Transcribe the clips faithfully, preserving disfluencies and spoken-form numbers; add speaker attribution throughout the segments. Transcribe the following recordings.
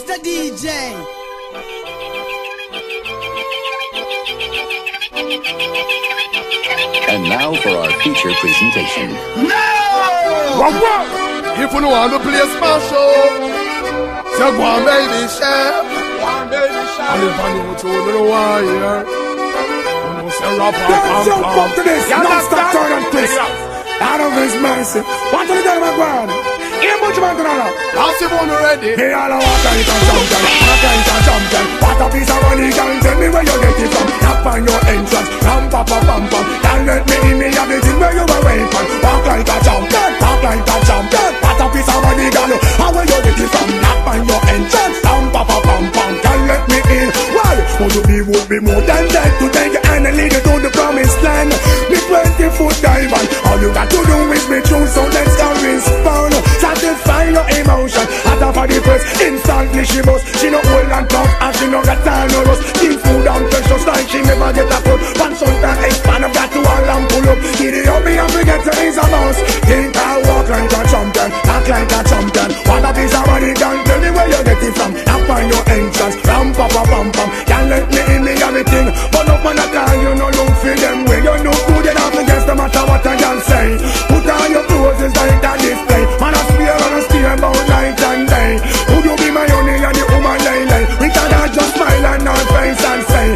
Speaker 1: Mister D J.
Speaker 2: And now for our feature presentation.
Speaker 3: No! What, what? If you know how to play smash up, so go on, baby, chef. Go on, baby, chef. And if I know what you know why here, you know, say rapper, pam, pam.
Speaker 4: Come to this, non-stop turn on twist. Out of his mercy. What do you tell my ground? Here, much man to know.
Speaker 3: Pass it on already.
Speaker 4: Hey, all I want is a champion, a champion, champion. What a piece of money, girl, tell me where you get it from. Tap on your entrance, ram, pa, pa, pam, pam. Can't let me in me, everything where you were waiting for. Walk like a champion, talk like a champion. What a piece of money, girl, how where you get it from. Tap on your entrance, ram, pa, pa, pam, pam. Can't let me in. Why? Want to be would be more than that. To take your hand and lead you to the promised land. Me twenty foot diamond. All you got to do is be true, so let's go respond. Satisfy your emotion. After for the first, instantly she must. She no old and tough, and she no got time no rust. Keep food and precious like she never get a foot. One sometimes expand up, got to all and pull up. Get it up, me and forget to is a mouse. Think I walk like a champion, act like a champion. What a piece of money, can tell me where you get it from. Tap on your entrance, ram pa pa pam pam. Can't let me in me everything, but up on a time you no look for them. When you look good, you don't forget no matter what I can say. Put on your clothes, it's like a display. Man a spear and a spear about night and day. Would you be my honey and the woman lay lay? We cannot just smile and not face and say.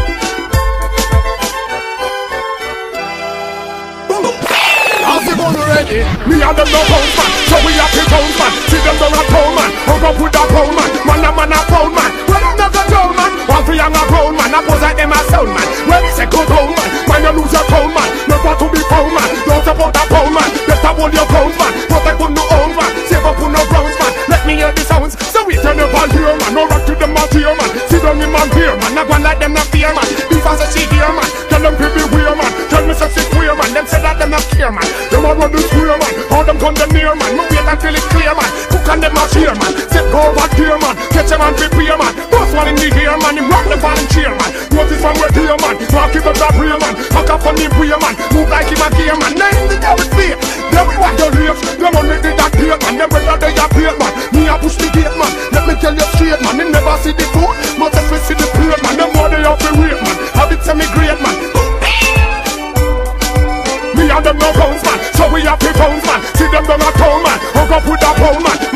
Speaker 3: Pass it on already. Me and them no pound man, so we have to pound man. See them don't a pound man, hook up with a pound man. Man a man a pound man, when them never down man. One for young a grown man, I pose like them a sound man. When it's a good pound man, man you lose your pound man. Never to be pound man, don't support a pound man. Better hold your pound man, protect on no own man. Save up on no grounds man, let me hear the sounds. So we turn up on here man, no rock to them out here man. See them in man here man, not one like them not fear man. Be fast as she hear man, tell them to be weird man. Tell me such a queer man, them say that them not care man. Them all run this queer man, how them come them near man. No wait until it's clear man, cook on them out here man. Set go over here man, catch a man prepare man. Boss one in the ear man, him rock the volunteer man. Notice from where dear man, walk it up that rear man. Hook up on the prayer man, move like him a gear man. Name the devil fear, them want your lips. Them only did that here man, them whether they appear man. Me a push the gate man, let me tell you straight man. They never see the food, must have see the plate man. Them more they have to wait man, habits semi great man. Me and them no pounds man, so we have the pounds man. See them down a town man, hook up with a pound man.